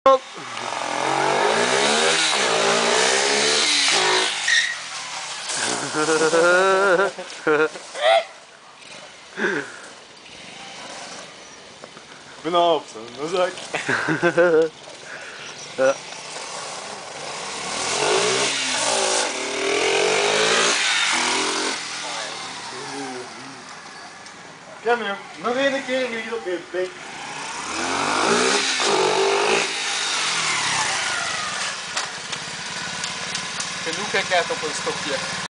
Bijna op zijn zak. Ja. Kom je, nog één keer hier op je bek. Genoeg gekheid op een stokje.